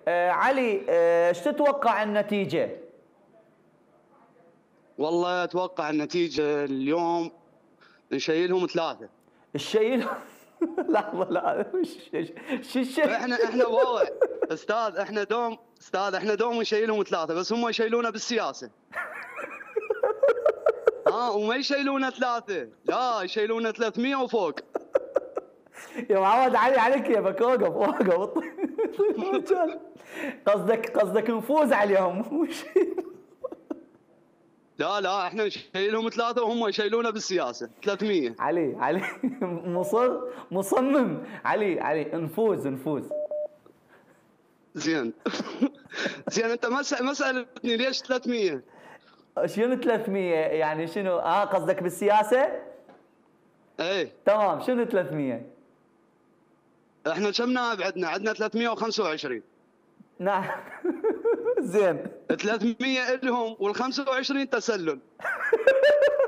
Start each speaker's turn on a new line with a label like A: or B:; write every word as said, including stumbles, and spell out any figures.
A: آه علي، آه، ايش تتوقع النتيجة؟
B: والله اتوقع النتيجه اليوم نشيلهم ثلاثه.
A: الشيء لحظة، لا شو الشيء؟
B: احنا احنا واضح استاذ، احنا دوم استاذ احنا دوم نشيلهم ثلاثه، بس هم يشيلونا بالسياسه. اه وما يشيلونا ثلاثه، لا يشيلونا ثلاثمية وفوق.
A: يا معود علي عليك يا اوقف اوقف. قصدك قصدك نفوز عليهم مش؟
B: لا لا احنا نشيلهم ثلاثه وهم يشيلونا بالسياسه ثلاثمية.
A: علي علي مصر مصمم. علي علي نفوز نفوز.
B: زين. زين انت ما ما سالتني ليش ثلاثمية؟
A: شنو ثلاثمية يعني شنو؟ اه قصدك بالسياسة؟
B: ايه
A: تمام، شنو ثلاثمية؟
B: احنا كم نائب عندنا؟ عندنا ثلاثمية وخمسة وعشرين.
A: نعم. زين.
B: ثلاثمية لهم وال خمسة وعشرين تسلل.